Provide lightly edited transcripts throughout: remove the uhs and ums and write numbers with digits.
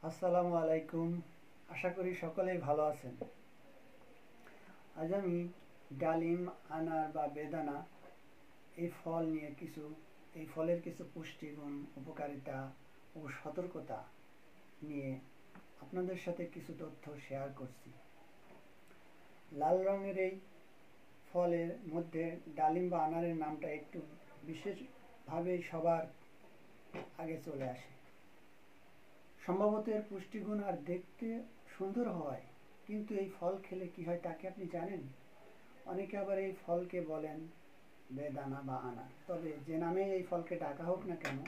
আসসালামু আলাইকুম। আশা করি সকলেই ভালো আছেন। আজ আমি ডালিম, আনার বা বেদানা এই ফলের কিছু পুষ্টিগুণ, উপকারিতা ও সতর্কতা নিয়ে আপনাদের সাথে কিছু তথ্য শেয়ার করছি। লাল রঙের এই ফলের মধ্যে ডালিম বা আনারের নামটা একটু বিশেষভাবে সবার আগে চলে আসে। সম্ভবত এর পুষ্টিগুণ আর দেখতে সুন্দর হওয়ায়, কিন্তু এই ফল খেলে কি হয় তা কি আপনি জানেন? অনেকে আবার এই ফলকে বলেন বেদানা বা আনার। তবে যে নামে এই ফলকে ডাকা হোক না কেন,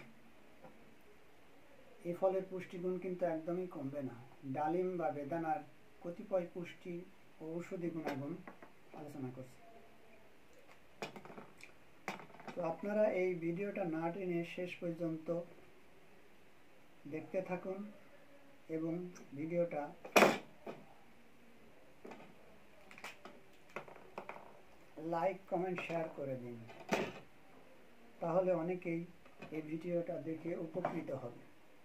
এই ফলের পুষ্টিগুণ কিন্তু একদমই কমবে না। ডালিম বা বেদানার কতিপয় পুষ্টি ও ঔষধি গুণাগুণ আলোচনা করছি। তো আপনারা এই ভিডিওটা না টেনে শেষ পর্যন্ত দেখতে থাকুন এবং ভিডিওটা লাইক, কমেন্ট, শেয়ার করে দিন। তাহলে অনেকেই এই ভিডিওটা দেখে উপকৃত হবে।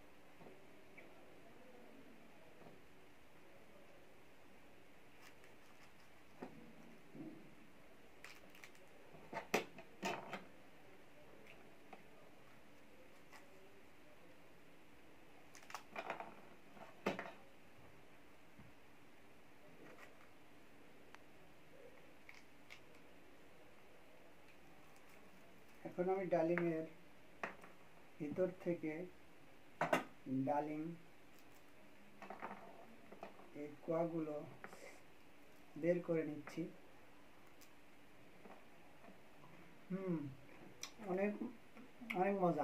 এখন আমি ডালিমের ভিতর থেকে ডালিম এই কোয়াগুলো বের করে নিচ্ছি। অনেক অনেক মজা।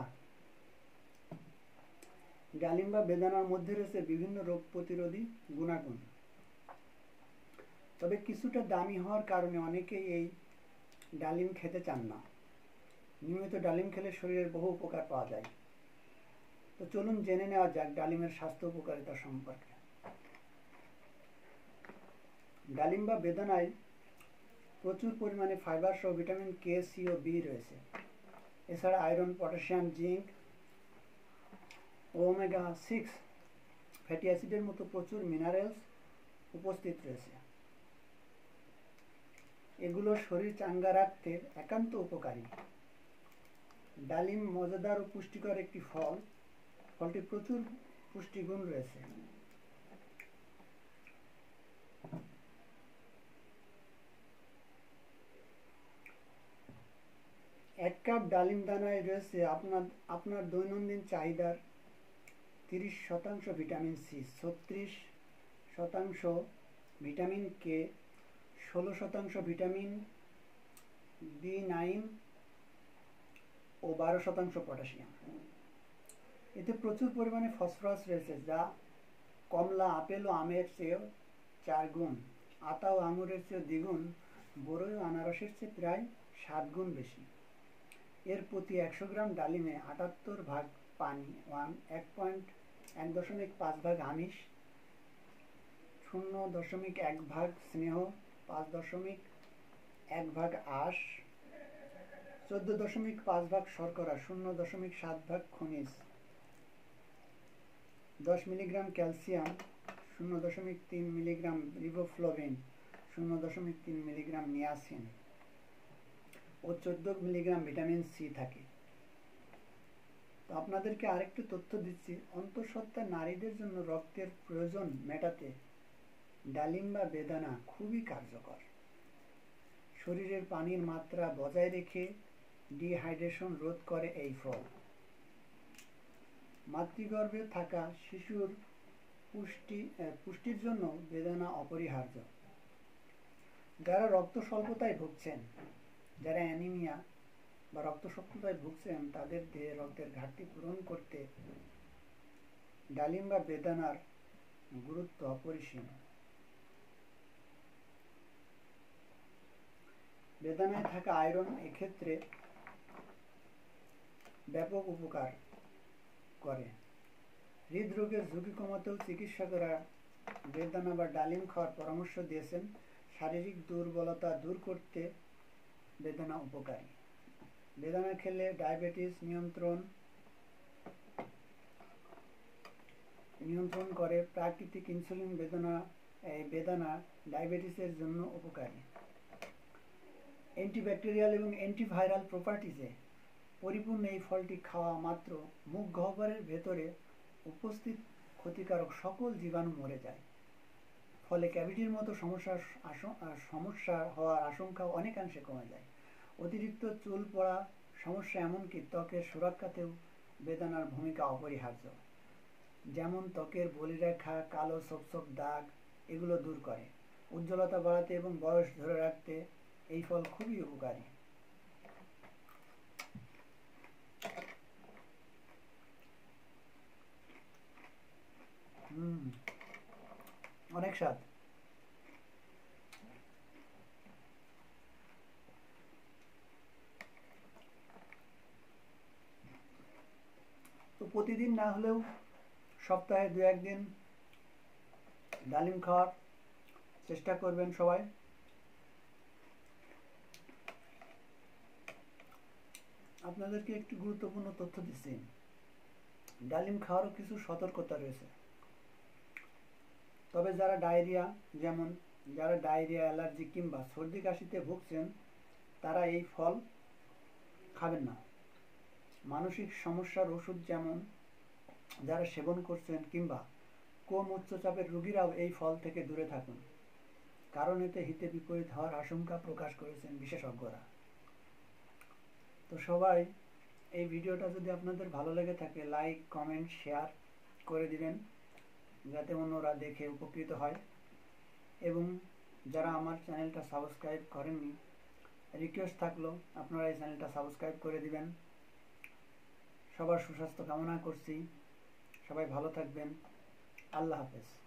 ডালিম বা বেদানার মধ্যে রয়েছে বিভিন্ন রোগ প্রতিরোধী গুণাগুণ। তবে কিছুটা দামি হওয়ার কারণে অনেকেই এই ডালিম খেতে চান না। নিয়মিত ডালিম খেলে শরীরের বহু উপকার পাওয়া যায়। তো চলুন জেনে নেওয়া যাক ডালিমের স্বাস্থ্য উপকারিতা সম্পর্কে। ডালিম বা বেদানায় প্রচুর পরিমাণে ফাইবার সহ ভিটামিন কে, সি ও বি রয়েছে। এছাড়া iron, potassium, zinc, omega 6 fatty অ্যাসিডের মতো প্রচুর মিনারেলস উপস্থিত রয়েছে। এগুলো শরীর চাঙ্গা রাখতে একান্ত উপকারী। ডালিম মজাদার ও পুষ্টিকর একটি ফল। ফলটি প্রচুর পুষ্টিগুণ রয়েছে। এক কাপ ডালিম দানায় রয়েছে আপনার দৈনন্দিন চাহিদার 30% vitamin C, 36% vitamin K, 16% vitamin B nine ও 12% পটাশিয়াম। এতে প্রচুর পরিমাণে ফসফরাস রয়েছে, যা কমলা, আপেল ও আমের চেয়েও 4 গুণ, আতা ও আঙুরের চেয়ে দ্বিগুণ, বরই ও আনারসের চেয়ে প্রায় 7 গুণ বেশি। এর প্রতি 100 গ্রাম ডালিমে 78 ভাগ পানি, 1.5 ভাগ আমিষ, 0.1 ভাগ স্নেহ, 5.1 ভাগ আঁশ, 14.5 ভাগ শর্করা, 0.7 ভাগ খনিজ, 10 milligram calcium, 0.3 milligram riboflavin, 0.3 milligram niacin ও 14 মিলিগ্রাম ভিটামিন সি থাকে। তো আপনাদেরকে আরেকটু তথ্য দিচ্ছি। অন্তঃসত্ত্বা নারীদের জন্য রক্তের প্রয়োজন মেটাতে ডালিম বা বেদানা খুবই কার্যকর। শরীরের পানির মাত্রা বজায় রেখে ডিহাইড্রেশন রোধ করে এই ফল। মাতৃগর্ভে থাকা শিশুর পুষ্টির জন্য বেদানা অপরিহার্য। যারা রক্ত স্বল্পতায় ভুগছেন, যারা অ্যানিমিয়া বা রক্ত স্বল্পতায় ভুগছেন, তাদের দেহে রক্তের ঘাটতি পূরণ করতে ডালিম বা বেদানার গুরুত্ব অপরিসীম। বেদানায় থাকা আয়রন এক্ষেত্রে ব্যাপক উপকার করে। হৃদরোগের ঝুঁকি কমাতেও চিকিৎসকরা বেদানা বা ডালিম খাওয়ার পরামর্শ দিয়েছেন। শারীরিক দুর্বলতা দূর করতে বেদানা উপকারী। বেদানা খেলে ডায়াবেটিস নিয়ন্ত্রণ নিয়ন্ত্রণ করে, প্রাকৃতিক ইনসুলিন বেদনা ডায়াবেটিসের জন্য উপকারী। অ্যান্টিব্যাকটেরিয়াল এবং অ্যান্টিভাইরাল প্রপার্টিজে পরিপূর্ণ এই ফলটি খাওয়া মাত্র মুখ গহ্বরের ভেতরে উপস্থিত ক্ষতিকারক সকল জীবাণু মরে যায়। ফলে ক্যাভিটির মতো সমস্যা হওয়ার আশঙ্কা অনেকাংশে কমে যায়। অতিরিক্ত চুল পড়া সমস্যা, এমনকি ত্বকের সুরক্ষাতেও বেদানার ভূমিকা অপরিহার্য। যেমন ত্বকের বলিরেখা, কালো ছোপ দাগ এগুলো দূর করে। উজ্জ্বলতা বাড়াতে এবং বয়স ধরে রাখতে এই ফল খুবই উপকারী। অনেক স্বাদ। তো প্রতিদিন না হলেও সপ্তাহে 2-1 দিন ডালিম খাওয়ার চেষ্টা করবেন সবাই। আপনাদেরকে একটি গুরুত্বপূর্ণ তথ্য দিচ্ছি, ডালিম খাওয়ারও কিছু সতর্কতা রয়েছে। তবে যারা ডায়রিয়া, অ্যালার্জি কিংবা সর্দি কাশিতে ভুগছেন তারা এই ফল খাবেন না। মানসিক সমস্যার ওষুধ যেমন যারা সেবন করছেন কিংবা কম উচ্চচাপের রোগীরাও এই ফল থেকে দূরে থাকুন, কারণ এতে হিতে বিপরীত হওয়ার আশঙ্কা প্রকাশ করেছেন বিশেষজ্ঞরা। তো সবাই এই ভিডিওটা যদি আপনাদের ভালো লেগে থাকে, লাইক, কমেন্ট, শেয়ার করে দিবেন যাতে অন্যরা দেখে উপকৃত হয়। এবং যারা আমার চ্যানেলটা সাবস্ক্রাইব করেননি, রিকোয়েস্ট থাকলো আপনারা এই চ্যানেলটা সাবস্ক্রাইব করে দিবেন। সবার সুস্বাস্থ্য কামনা করছি। সবাই ভালো থাকবেন। আল্লাহ হাফেজ।